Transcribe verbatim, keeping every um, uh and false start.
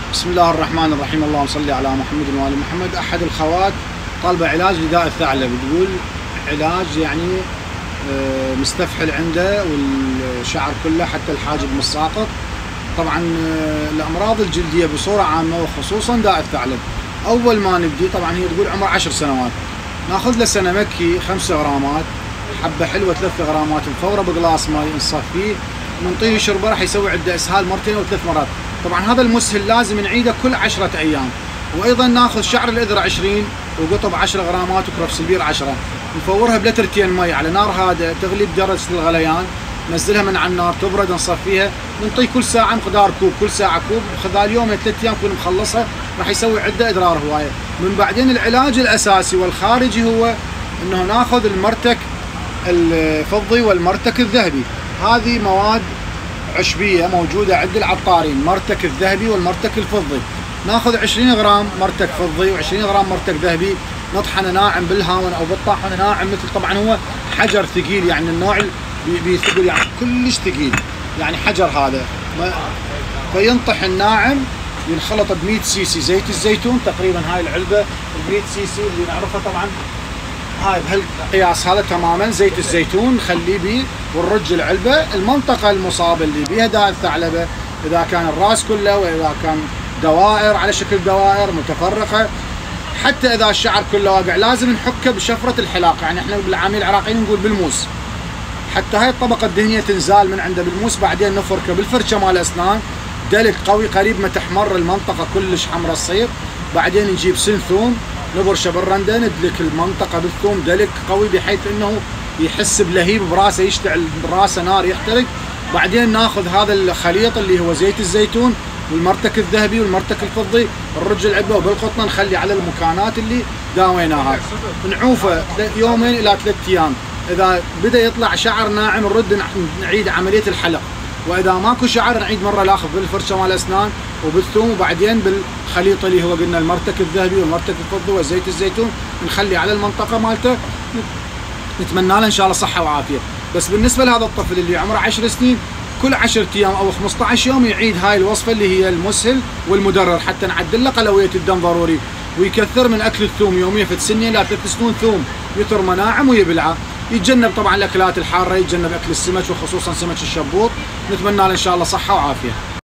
بسم الله الرحمن الرحيم. اللهم صل على محمد وآل محمد. أحد الخوات طالبة علاج لداء الثعلب، تقول علاج يعني مستفحل عنده والشعر كله حتى الحاجب متساقط. طبعا الأمراض الجلدية بصورة عامة وخصوصا داء الثعلب، أول ما نبدي طبعا هي تقول عمره عشر سنوات، ناخذ له سنة مكي خمسة غرامات، حبة حلوة ثلاث غرامات مفورة بقلاص ماي نصفيه ونعطيه يشربه، راح يسوي عنده اسهال مرتين او ثلاث مرات. طبعا هذا المسهل لازم نعيده كل عشرة ايام. وايضا ناخذ شعر الاذرع عشرين وقطب عشر غرامات وكرفس البير عشرة، نفورها بلترتين مي على نار هادئه تغلي بدرجه الغليان، ننزلها من على النار تبرد نصفيها، نعطيه كل ساعه مقدار كوب، كل ساعه كوب، خلال يوم ثلاث ايام نكون مخلصها، راح يسوي عده اضرار هوايه. من بعدين العلاج الاساسي والخارجي هو انه ناخذ المرتك الفضي والمرتك الذهبي. هذه مواد عشبيه موجوده عند العطارين، مرتك الذهبي والمرتك الفضي. ناخذ عشرين غرام مرتك فضي وعشرين غرام مرتك ذهبي، نطحنه ناعم بالهاون او بالطاحنه ناعم، مثل طبعا هو حجر ثقيل، يعني النوع بيثقل يعني كلش ثقيل، يعني حجر هذا. فينطح الناعم، ينخلط ب مئة سي سي زيت الزيتون، تقريبا هاي العلبه ب مئة سي سي اللي نعرفها طبعا هاي بهالقياس هذا تماما، زيت الزيتون نخليه بيه ونرج العلبه. المنطقه المصابه اللي بيها داء الثعلبه، اذا كان الراس كله واذا كان دوائر على شكل دوائر متفرقه، حتى اذا الشعر كله واقع، لازم نحكه بشفره الحلاق، يعني احنا بالعاميه العراقيين نقول بالموس، حتى هاي الطبقه الدهنيه تنزال من عنده بالموس. بعدين نفركه بالفرشه مال الاسنان دلك قوي، قريب ما تحمر المنطقه كلش حمراء تصير. بعدين نجيب سن ثوم نبرشه بالرنده، ندلك المنطقه بالثوم دلك قوي بحيث انه يحس بلهيب براسه، يشتعل براسه نار يحترق. بعدين ناخذ هذا الخليط اللي هو زيت الزيتون والمرتك الذهبي والمرتك الفضي، نرج العلبه وبالقطنه نخلي على المكانات اللي داويناها، نعوفه يومين الى ثلاث ايام. اذا بدا يطلع شعر ناعم نرد نعيد عمليه الحلق، واذا ماكو شعر نعيد مره لاخذ بالفرشه مال الاسنان وبالثوم، وبعدين بالخليط اللي هو قلنا المرتك الذهبي والمرتك الفضي وزيت الزيتون نخلي على المنطقه مالته، نتمنى له ان شاء الله صحه وعافيه. بس بالنسبه لهذا الطفل اللي عمره عشر سنين، كل عشرة ايام او خمسة عشر يوم يعيد هاي الوصفه اللي هي المسهل والمدرر، حتى نعدل له قلويه الدم ضروري، ويكثر من اكل الثوم يوميا في سنين الى ثلاث سنين ثوم يثر مناعم ويبلعه. يتجنب طبعا الاكلات الحاره، يتجنب اكل السمك وخصوصا سمك الشبوط. نتمنى له ان شاء الله صحه وعافيه.